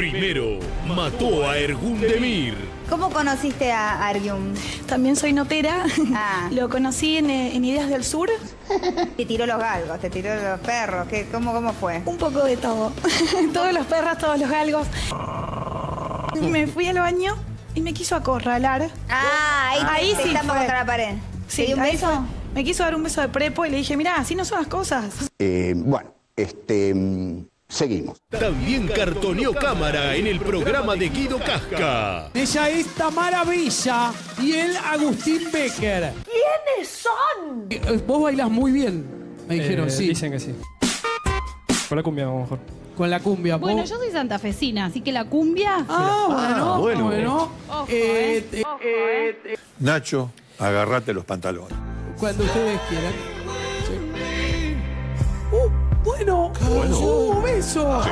Primero mató a Ergun Demir. ¿Cómo conociste a Ergun? También soy notera. Ah. Lo conocí en Ideas del Sur. Te tiró los galgos, te tiró los perros. ¿Cómo fue? Un poco de todo. Todos los perros, todos los galgos. Me fui al baño y me quiso acorralar. Ahí sí fue. contra la pared. Sí, ¿Te dio un ahí beso? fue. Me quiso dar un beso de prepo y le dije, mirá, así no son las cosas. Seguimos. También cartoneó cámara en el programa de Guido Casca. Ella es Tamara Villa y él Agustín Becker. ¿Quiénes son? Vos bailás muy bien, me dijeron, sí. Dicen que sí. Con la cumbia, a lo mejor. Con la cumbia. Bueno, yo soy santafesina, así que la cumbia... Bueno. Ojo, Nacho, agarrate los pantalones. Cuando ustedes quieran. Sí. Bueno. Beso.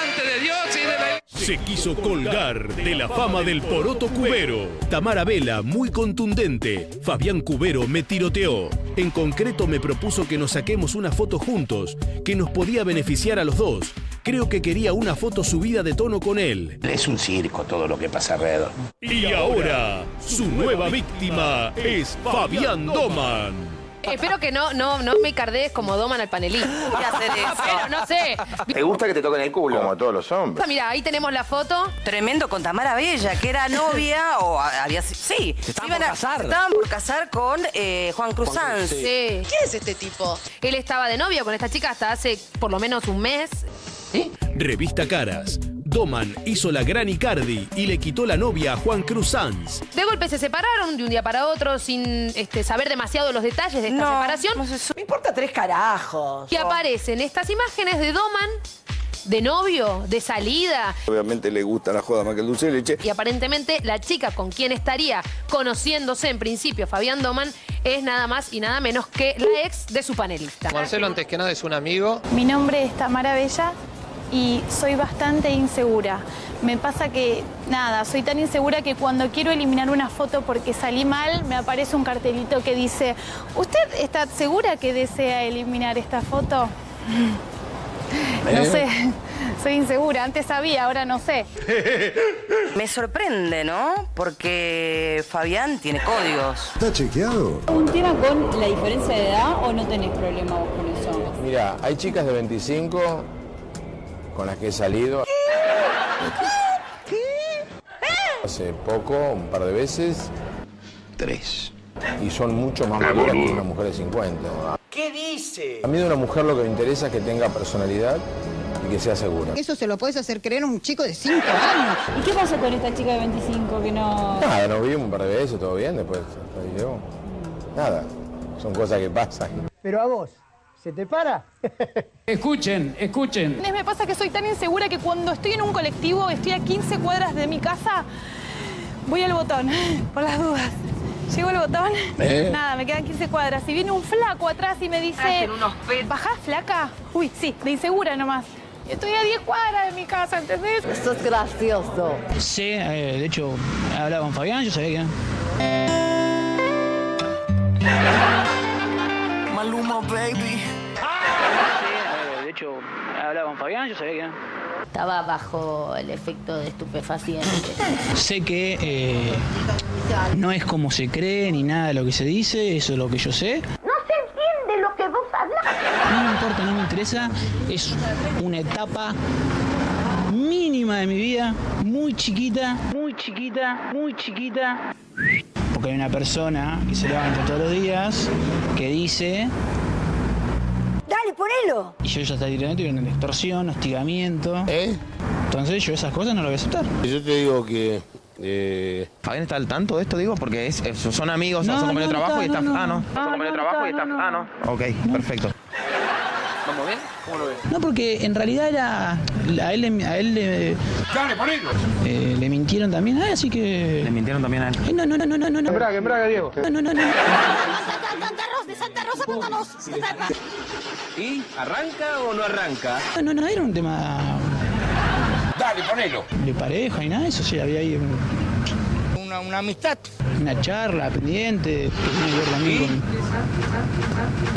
Se quiso colgar de la fama del poroto cubero. Tamara Vela, muy contundente. Fabián Cubero me tiroteó. En concreto me propuso que nos saquemos una foto juntos, que nos podía beneficiar a los dos. Creo que quería una foto subida de tono con él. Es un circo todo lo que pasa alrededor. Y ahora, su nueva víctima es Fabián Doman. Espero que no me cardees como Doman al panelista. Voy a hacer eso. Pero no sé. ¿Te gusta que te toquen el culo? Como a todos los hombres. Mira, ahí tenemos la foto. Tremendo con Tamara Bella, que era novia o había... Sí. estaban por casar. Estaban por casar con Juan Cruz Sanz. Sí. ¿Quién es este tipo? Él estaba de novio con esta chica hasta hace por lo menos un mes. Revista Caras. Doman hizo la gran Icardi y le quitó la novia a Juan Cruz Sanz. De golpe se separaron de un día para otro sin saber demasiado los detalles de esta separación. Me importa tres carajos. Y aparecen estas imágenes de Doman, de novio, de salida. Obviamente le gusta la joda más que el dulce de leche. Y aparentemente la chica con quien estaría conociéndose en principio Fabián Doman es nada más y nada menos que la ex de su panelista. Marcelo, antes que nada, es un amigo. Mi nombre es Tamara Bella y soy bastante insegura. Me pasa que, soy tan insegura que cuando quiero eliminar una foto porque salí mal, me aparece un cartelito que dice, ¿usted está segura que desea eliminar esta foto? No sé, soy insegura. Antes sabía, ahora no sé. Me sorprende, ¿no? Porque Fabián tiene códigos. ¿Está chequeado? ¿Un tema con la diferencia de edad o no tenés problema vos con eso? Mira, hay chicas de 25 con las que he salido. Hace poco, un par de veces. 3. Y son mucho más maduras que una mujer de 50. ¿Qué dice? A mí de una mujer lo que me interesa es que tenga personalidad y que sea segura. Eso se lo puedes hacer creer a un chico de 5 años. ¿Y qué pasó con esta chica de 25 que no...? Nada, nos vimos un par de veces, todo bien, después yo. Nada, son cosas que pasan. Pero a vos, ¿se te para? Escuchen. Me pasa que soy tan insegura que cuando estoy en un colectivo, estoy a 15 cuadras de mi casa, voy al botón, por las dudas. Llego al botón, me quedan 15 cuadras. Y viene un flaco atrás y me dice, ¿bajás, flaca? Uy, sí, de insegura nomás. Y estoy a 10 cuadras de mi casa, ¿entendés? Esto es gracioso. Sí, de hecho, hablaba con Fabián, yo sabía que... Maluma, baby. De hecho, hablaba con Fabián, yo sabía que... Estaba bajo el efecto de estupefacientes. Sé que no es como se cree ni nada de lo que se dice, eso es lo que yo sé. No se entiende lo que vos hablas. No me importa, no me interesa, es una etapa mínima de mi vida, muy chiquita. Porque hay una persona que se levanta todos los días que dice... Dale, ponelo. Y yo ya está directamente en extorsión, hostigamiento. Entonces yo esas cosas no lo voy a aceptar. Yo te digo que... ¿Fabián está al tanto de esto, digo? Porque son amigos, son compañeros de trabajo y está... Son compañeros de trabajo y está... Ok, perfecto. ¿Vamos bien? ¿Cómo lo ves? No, porque en realidad era... A él le... Dale, ponelo. Le mintieron también, así que... ¿Le mintieron también a él? No. Embrague, Diego. No. De Santa Rosa, contanos. ¿Y? ¿Arranca o no arranca? No, era un tema... Dale, ponelo. De pareja y nada, eso sí, había ahí... Una amistad. Una charla pendiente, que tenía que ver también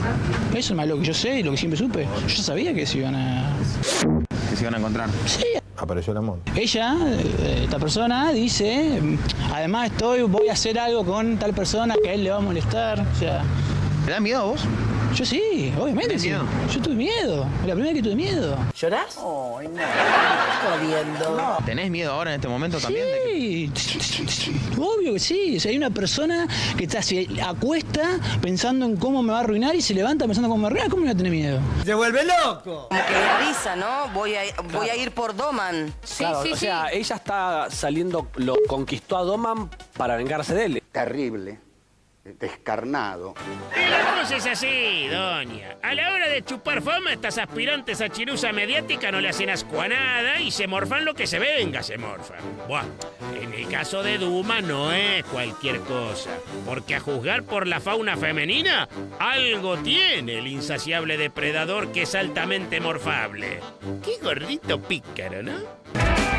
con... Eso es más lo que yo sé y lo que siempre supe. Yo sabía que se iban a... Que se iban a encontrar. Sí, Apareció el amor. Ella, esta persona, dice, además voy a hacer algo con tal persona que a él le va a molestar, o sea... ¿Te da miedo a vos? Yo sí, obviamente sí. Yo tuve miedo, la primera que tuve miedo. ¿Llorás? Ay, no, estás jodiendo. ¿Tenés miedo ahora en este momento también? Sí, obvio que sí. O sea, hay una persona que se acuesta pensando en cómo me va a arruinar y se levanta pensando en cómo me arruina. ¿Cómo no va a tener miedo? ¡Se vuelve loco! Como que le avisa, ¿no? Voy a ir por Doman. Sí, claro, o sea, ella está saliendo, lo conquistó a Doman para vengarse de él. Terrible. Descarnado. Y la cosa es así, doña. A la hora de chupar fama, estas aspirantes a chirusa mediática no le hacen asco a nada y se morfan lo que se venga, se morfan. Buah, en el caso de Duma no es cualquier cosa, porque a juzgar por la fauna femenina, algo tiene el insaciable depredador que es altamente morfable. Qué gordito pícaro, ¿no?